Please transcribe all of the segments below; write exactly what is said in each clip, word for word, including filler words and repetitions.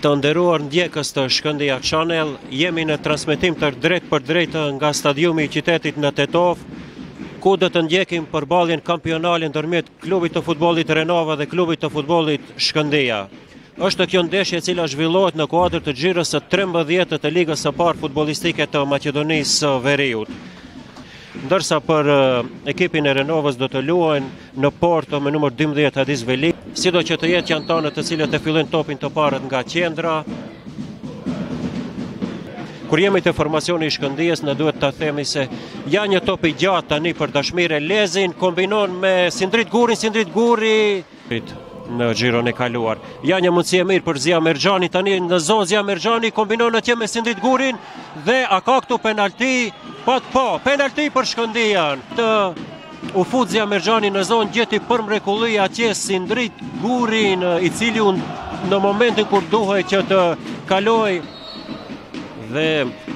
Të nderuar ndjekës të Shkëndija Channel, jemi në transmetim të drejt për drejt nga stadiumi i qytetit në Tetov, ku do të ndjekim përballjen kampionale ndërmjet klubit të futbollit Renova dhe klubit të futbollit Shkëndija. Është kjo ndeshje e cila zhvillohet në kuadër të xhirës së trembëdhjetë të ligës së parë futbollistike të Maqedonisë së Veriut. Ndërsa për ekipin e Renovës do të luajnë në Porto me numër dymbëdhjetë Hadis Veli, sido që të jetë janë tanët të cilët e fillojnë topin të parët nga qendra. Kur jemi të formacioni i Shkëndijës, ne duhet të themi se ja një top i gjatë tani për Dashmir Elezin, kombinon me Sindrit Gurin, Sindrit Guri në xhiron e kaluar. Ja një mundësi e mirë për Zia Merxhani, tani në zonë Zia Merxhani kombinon atje me Sindrit Gurin dhe a ka këtu penalti? Po, po, penalti për Shkëndijën. Të u fut Zia Merxhani në zonë, gjeti për mrekulli atje Sindrit Gurin, i cili unë në momentin kur duhej që të kaloj dhe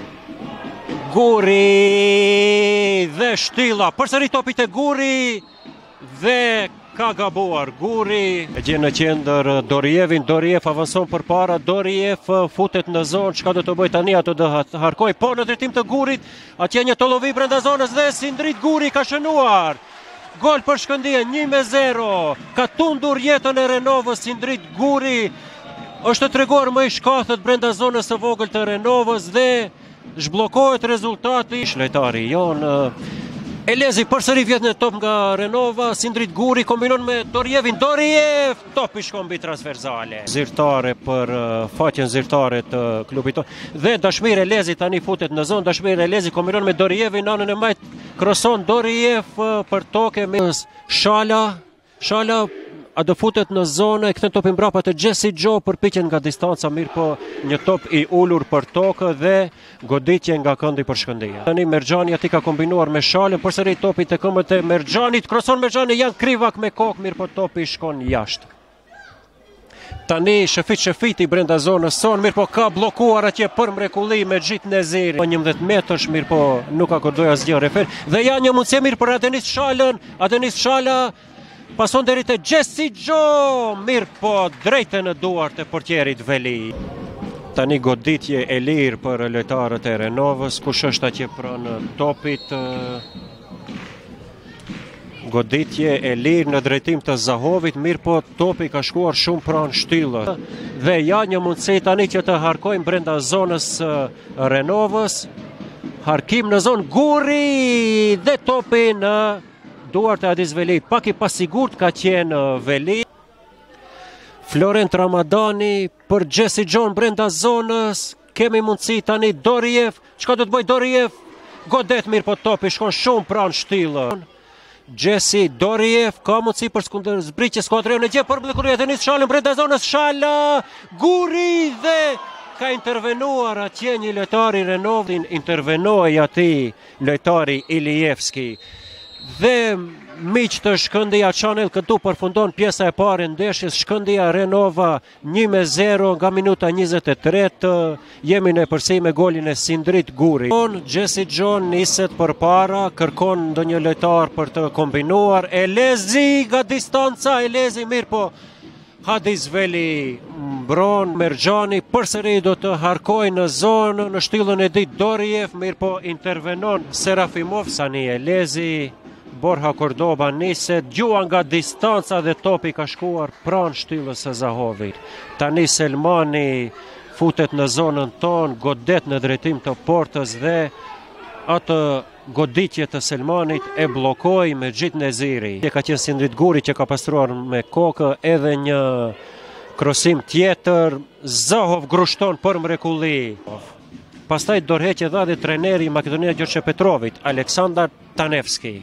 Guri dhe shtilla, përsëri topit e Guri dhe ka gabuar Guri. E gjen në qendër Dorjevin, Dorjev avanson përpara, Dorjev futet në zonë, çka do të bëj tani, ato do të harkoj, po në drejtim të Gurit, atje një tollovi brenda zonës dhe Sindrit Guri ka shënuar. Gol për Shkëndijën, një me zero. Ka tundur jetën e Renovës Sindrit Guri. Është të treguar më i shkathët brenda zonës së vogël të Renovës dhe zhbllokohet rezultati. Lojtari jon Elezi përsëri vjet në top nga Renova, Sindrit Guri kombinon me Dorjevin, Dorjev, top i shkon mbi transversale. Zyrtare për faqen zyrtare të klubit tonë. Dhe Dashmir Elezi tani futet në zonë, Dashmir Elezi kombinon me Dorjevin, anën e majt kroson Dorjev për toke me Shala, Shala a do futet në zonë, e kthen topin mbrapa të Jesse Joe, përpiqen nga distanca, mirë po një top i ulur për tokë dhe goditje nga këndi për Shkëndijën. Tani Merxhani aty ka kombinuar me Shalën, përsëri topi te këmbët e Merxhanit, kroson Merxhani, janë Krivak me kokë, mirë po topi shkon jashtë. Tani Shefit Shefiti brenda zonës son, mirë po ka bllokuar atje për mrekulli me Xhit Neziri. njëmbëdhjetë metrash, mirë po nuk ka kurdoj asgjë refer. Dhe ja një mundësi mirë për Adenis Shalën, Adenis Shala pason deri te Jesse Joe, mirë po drejtë në duart e portierit Veli. Tani goditje e lirë për lojtarët e Renovës, kush është atje pranë topit. Goditje e lirë në drejtim të Zahovit, mirë po topi ka shkuar shumë pranë shtyllës. Dhe ja një mundësi tani që të harkojmë brenda zonës Renovës. Harkim në zonë Guri dhe topi në duart e Hadis Veli, pak i pasigurt ka qenë Veli. Florent Ramadani për Jesse Joe brenda zonës, kemi mundësi tani Dorjev, çka do të bëj Dorjev? Godet mirë po topi shkon shumë pranë shtyllën. Jesse Dorjev ka mundësi për skundër zbritje skuadrën e gje për mrekulli e Nis Shalën brenda zonës, Shala, Guri dhe ka intervenuar atje një lojtar i Renovën, intervenoi aty lojtari Ilijevski. Dhe miq të Shkëndija Channel, këtu përfundon pjesa e parë e ndeshjes Shkëndija Renova një me zero nga minuta njëzet e tretë. Jemi në përsëri me golin e Sindrit Guri. Jesse Joe niset përpara, kërkon ndonjë lojtar për të kombinuar. Elezi nga distanca, Elezi mirë po Hadis Veli mbron, Merxhani përsëri do të harkojë në zonë, në shtyllën e ditë Dorjev, mirë po intervenon Serafimov, Sani Elezi. Borja Cordoba niset, gjua nga distanca dhe topi ka shkuar pranë shtyllës së Zahovit. Tani Selmani futet në zonën tonë, godet në drejtim të portës dhe atë goditje të Selmanit e bllokoi me Xhit Neziri. Ka qenë Sindrit Guri që ka pastruar me kokë, edhe një krosim tjetër, Zahov grushton për mrekulli. Pastaj dorëheqje dha dhe treneri i Maqedonia Gjorgje Petrovit, Aleksandar Tanevski.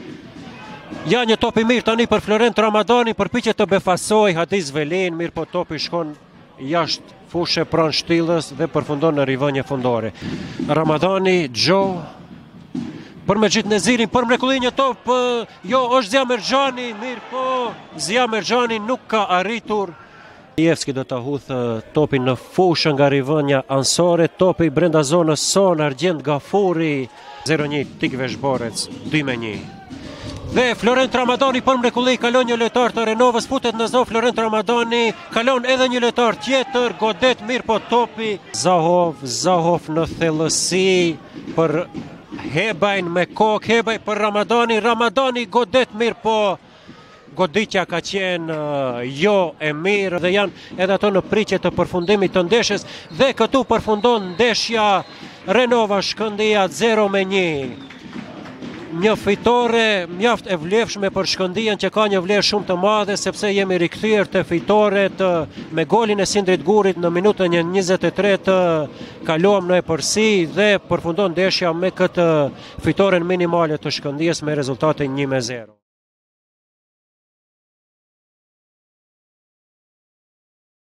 Ja një top i mirë tani për Florent Ramadani, përpiqet të befasoj Hadis Velin, mirë po topi shkon jashtë fushë pranë shtyllës dhe përfundon në rivënje fundore. Ramadani, Joe, për me Xhit Nezirin, për mrekulli një top, jo, është Zia Merxhani, mirë po, Zia Merxhani nuk ka arritur. Ilijevski do të hudhë topin në fushë nga rivënja ansore, topi brenda zonës son, Argjend Gafuri, zero një Tikve Zhborec, dy me një. Dhe Florent Ramadani për mrekulli kalon një lojtar të Renovës, futet në zonë Florent Ramadani, kalon edhe një lojtar tjetër, godet mirë po topi. Zahov, Zahov në thellësi për Hebajn me kokë, Hebaj për Ramadani, Ramadani godet mirë po goditja ka qenë uh, jo e mirë dhe janë edhe ato në pritje të përfundimit të ndeshjes dhe këtu përfundon ndeshja Renova Shkëndija zero me një. Një fitore mjaft e vlefshme për Shkëndijën që ka një vlerë shumë të madhe sepse jemi rikthyer te fitoret me golin e Sindrit Gurit në minutën e njëzet e tre të kaluam në epërsi dhe përfundon ndeshja me këtë fitoren minimale të Shkëndijës me rezultatin një me zero.